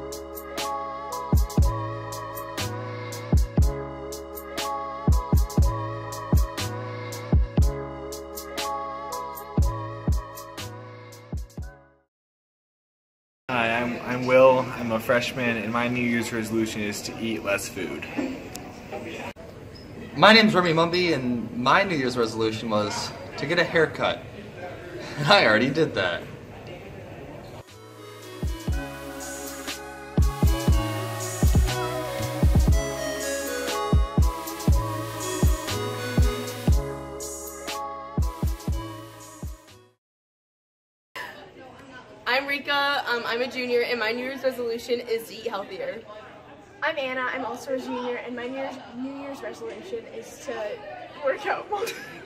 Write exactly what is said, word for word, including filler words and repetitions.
Hi, I'm, I'm Will. I'm a freshman, and my New Year's resolution is to eat less food. My name's Remy Mumby, and my New Year's resolution was to get a haircut. And I already did that. I'm Rika, um, I'm a junior, and my New Year's resolution is to eat healthier. I'm Anna, I'm also a junior, and my New Year's, New Year's resolution is to work out more.